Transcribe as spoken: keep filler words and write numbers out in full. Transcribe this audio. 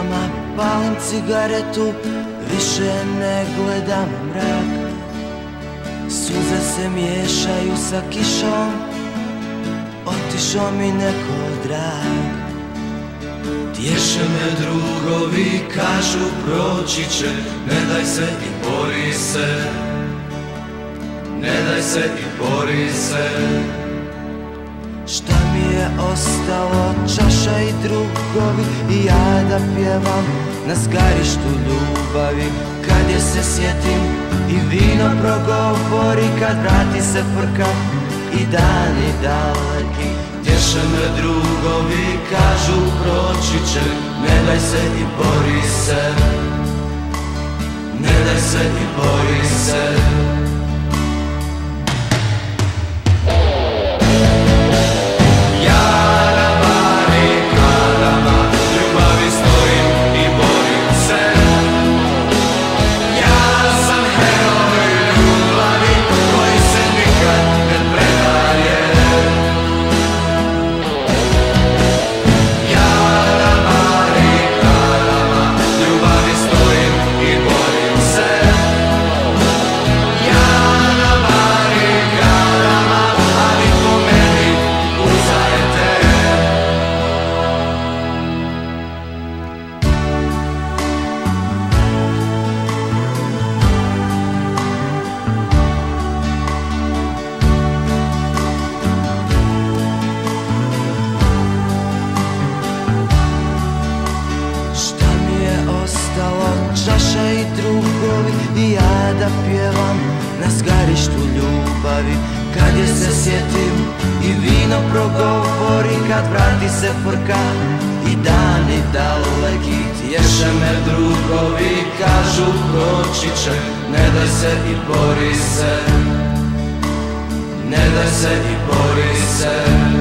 noćama palim cigaretu, više ne gledam u mrak. Suze se miješaju sa kišom, otišao mi neko drag. Tješe me drugovi, kažu proći će, ne daj se i bori se, ne daj se i bori se. Šta mi je ostalo, čaša i drugovi, i ja da pjevam na zgarištu ljubavi. Kad je se sjetim i vino progovori, kad vrati se frka i dani daleki. Tješe me drugovi, kažu proći će, ne daj se i bori se, ne daj se i bori se. Čaša i drugovi, i ja da pjevam na zgarištu ljubavi. Kad je se sjetim i vino progovori, kad vrati se frka i dani daleki. Tješe me drugovi, kažu proći će, ne daj se i bori se, ne daj se i bori se.